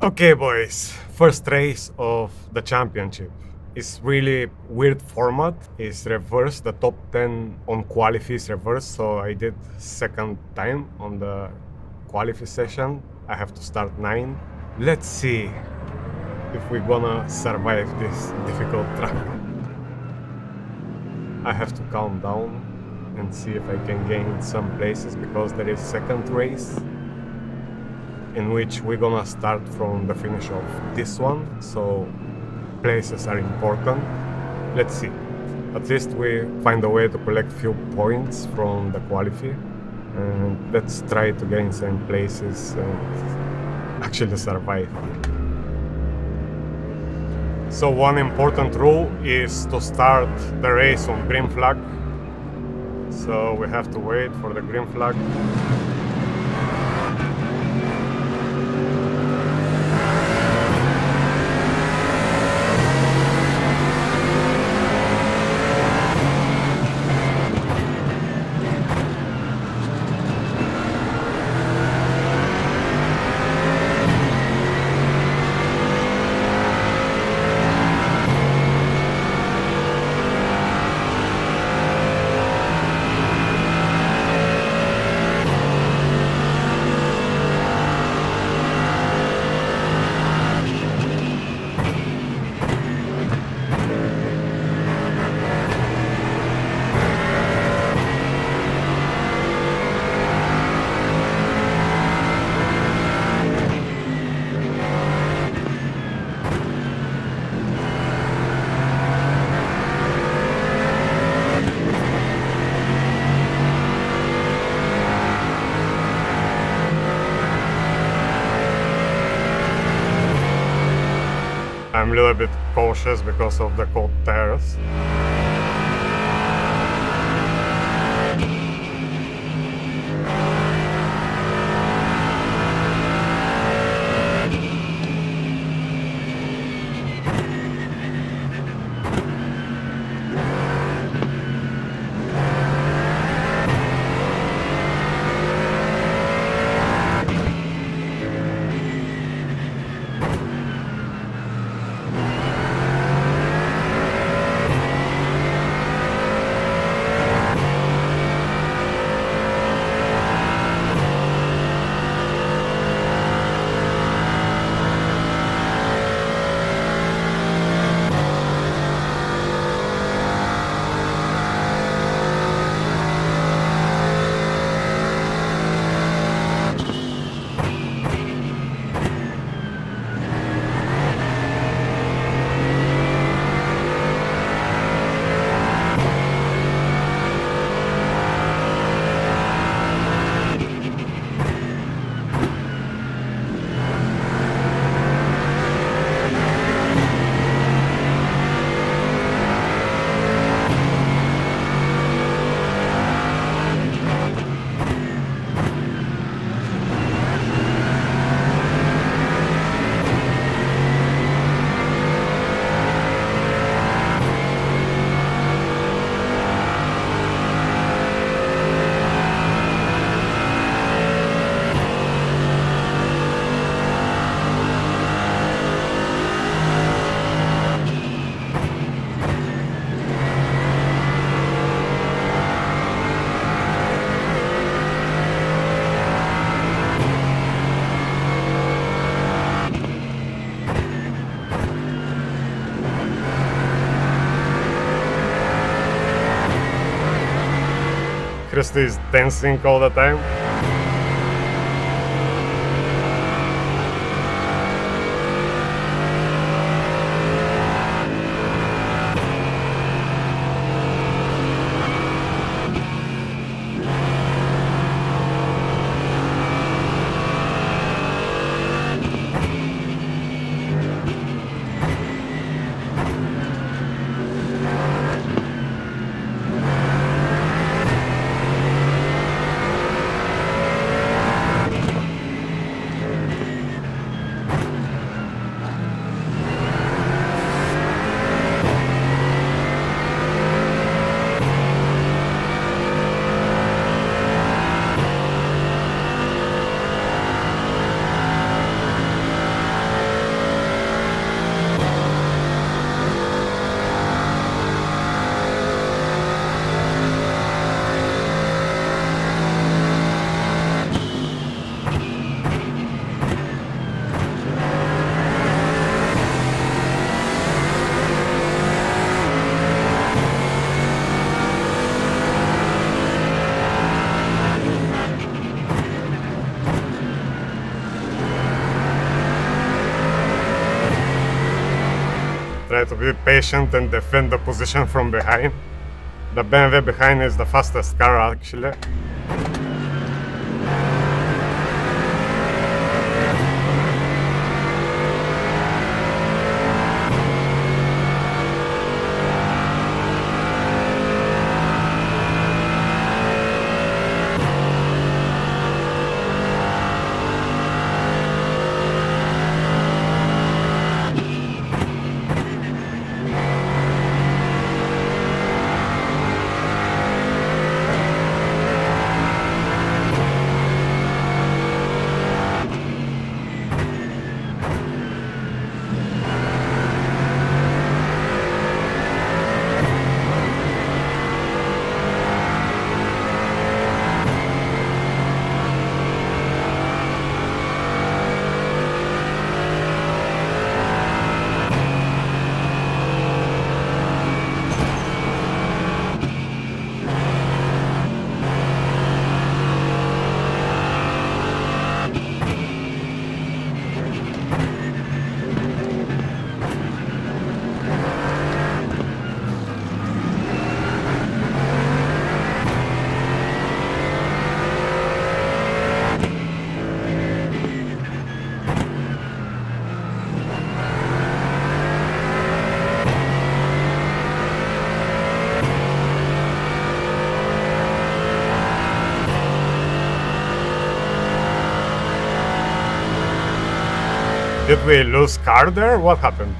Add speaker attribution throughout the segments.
Speaker 1: Okay boys, first race of the championship. It's really weird format. It's reverse, the top 10 on qualify is reverse, so I did second time on the qualify session. I have to start 9. Let's see if we're gonna survive this difficult track. I have to calm down and see if I can gain some places, because there is second race in which we're gonna start from the finish of this one, so places are important. Let's see. At least we find a way to collect few points from the qualify, and let's try to gain some places and actually survive. So one important rule is to start the race on green flag. So we have to wait for the green flag. I'm a little bit cautious because of the cold tires. Christy is dancing all the time. Try to be patient and defend the position from behind. The BMW behind is the fastest car actually. Did we lose car there? What happened?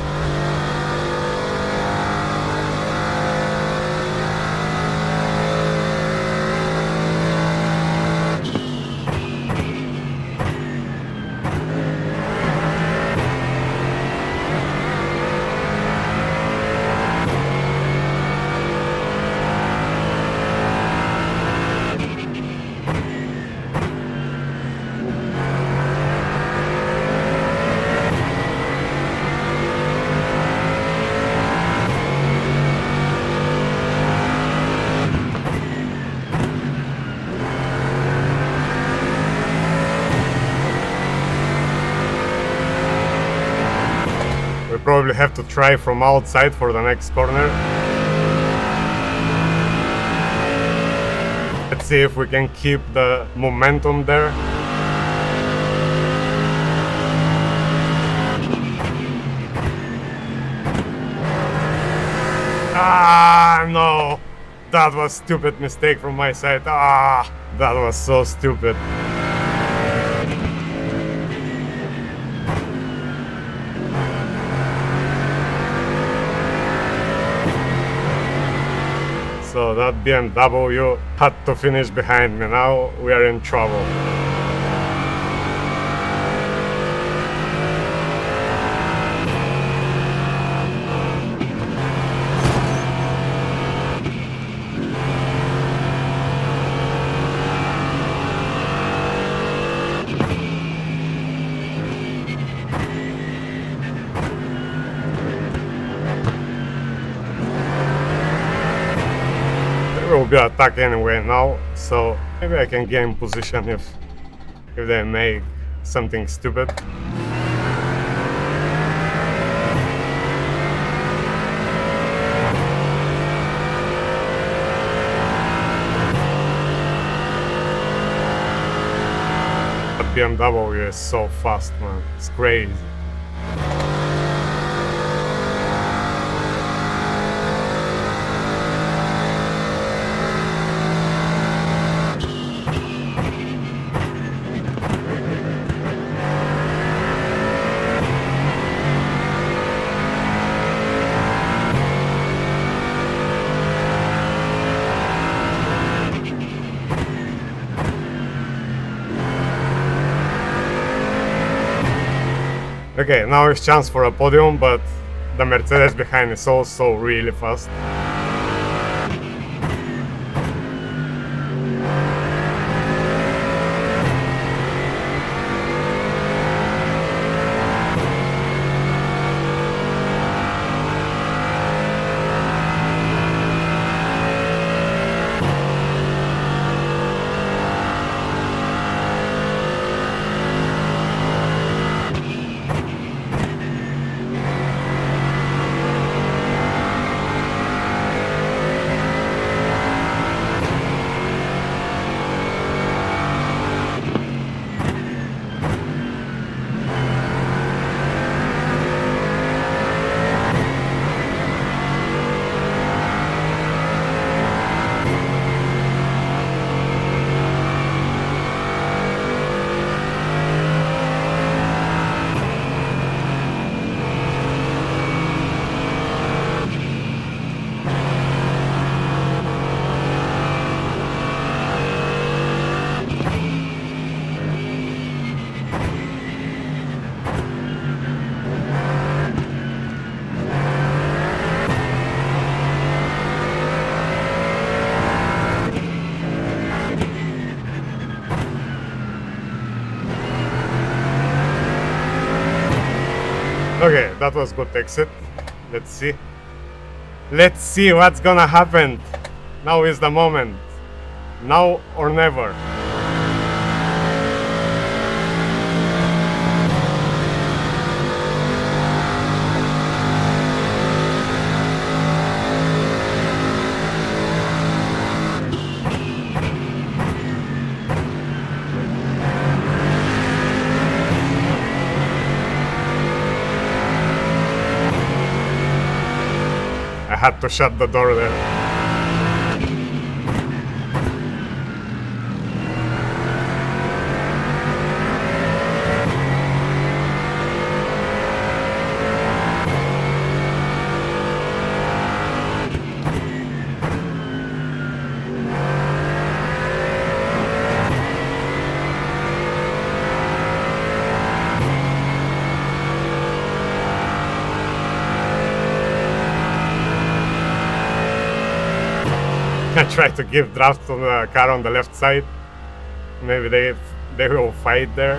Speaker 1: Probably have to try from outside for the next corner. Let's see if we can keep the momentum there. Ah, no! That was a stupid mistake from my side. Ah, that was so stupid. So that BMW had to finish behind me. Now we are in trouble. Will be attack anyway now, so maybe I can gain position if they make something stupid. That BMW is so fast, man. It's crazy. Okay, now is chance for a podium, but the Mercedes behind is also really fast. Okay, that was good exit. Let's see. Let's see what's gonna happen. Now is the moment. Now or never. I had to shut the door there. I try to give draft to the car on the left side. Maybe they will fight there.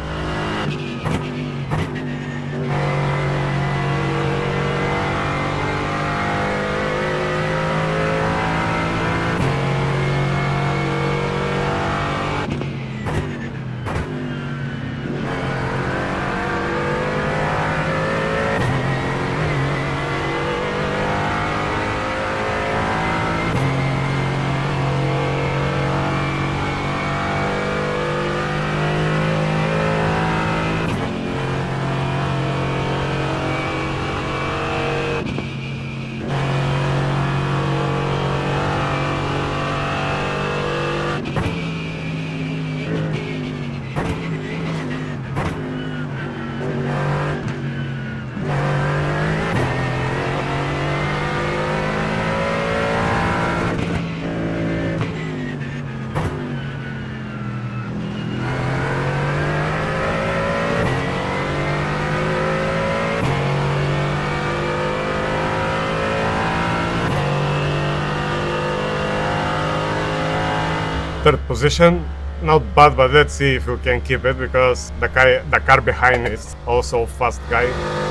Speaker 1: Third position, not bad, but let's see if we can keep it, because the car behind is also a fast guy.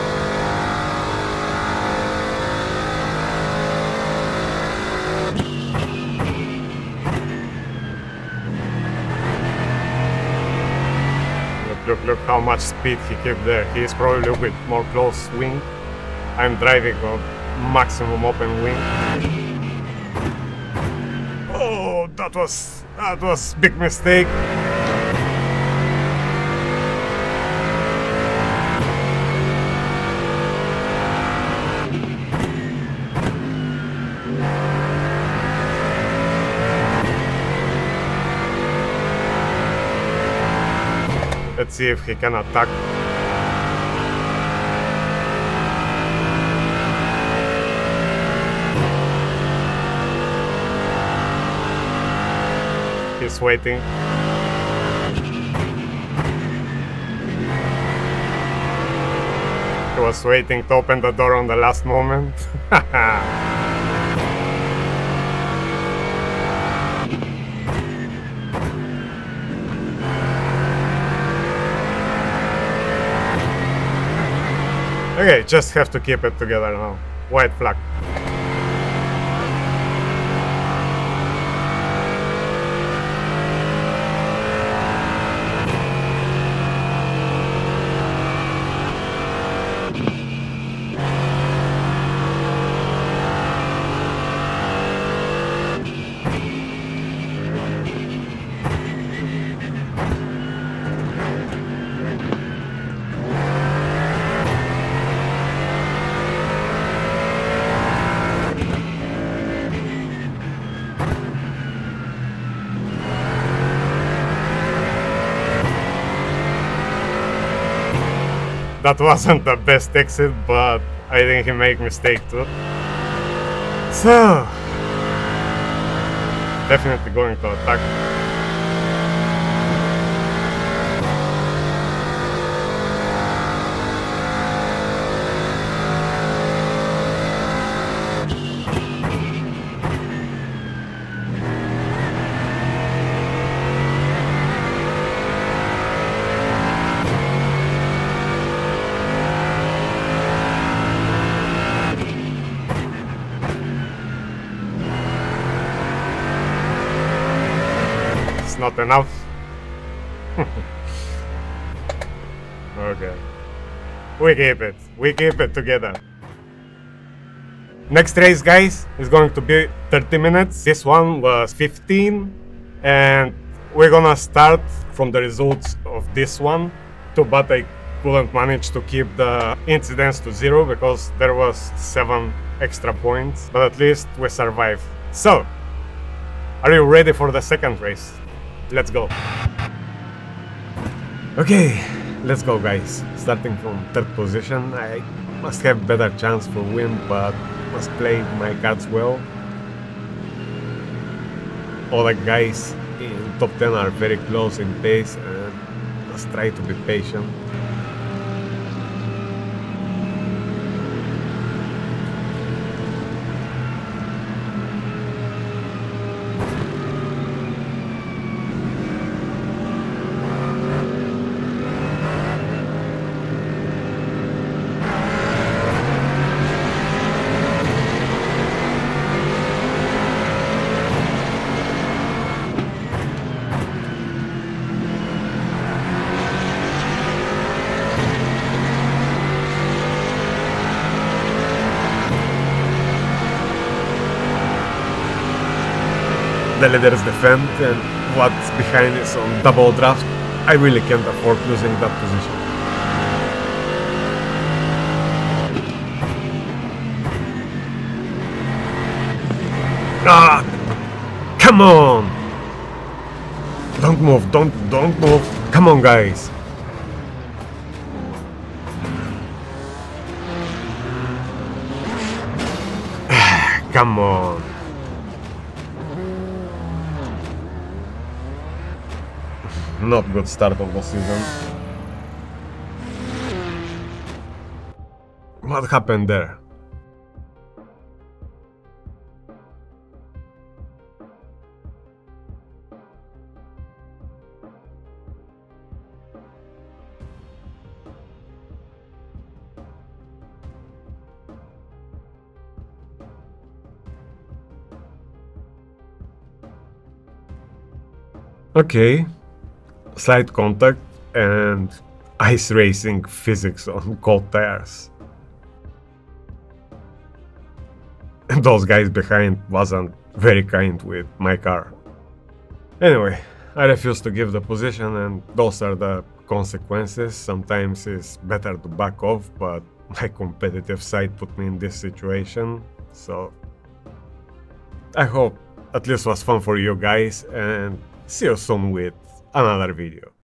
Speaker 1: Look how much speed he kept there. He is probably with more close wing. I'm driving on maximum open wing. Oh, that was big mistake. Let's see if he can attack. He's waiting. He was waiting to open the door on the last moment. Okay, just have to keep it together now. White flag. That wasn't the best exit, but I think he made a mistake too. So, definitely going to attack. not enough. Okay. We keep it together. Next race, guys, is going to be 30 minutes. This one was 15, and we're gonna start from the results of this one too, but I couldn't manage to keep the incidents to 0 because there was 7 extra points, but at least we survived. So, are you ready for the second race? Let's go. Okay, let's go, guys. Starting from 3rd position, I must have better chance for win, but must play my cards well. All the guys in top 10 are very close in pace, and must try to be patient. The leaders defend, and what's behind is on double draft. I really can't afford losing that position. Ah! Come on! Don't move, don't move. Come on, guys. Come on. Not good start of the season. What happened there? Okay. Slight contact and ice racing physics on cold tires. And those guys behind wasn't very kind with my car. Anyway, I refuse to give the position, and those are the consequences. Sometimes it's better to back off, but my competitive side put me in this situation, so I hope at least was fun for you guys, and see you soon with another video.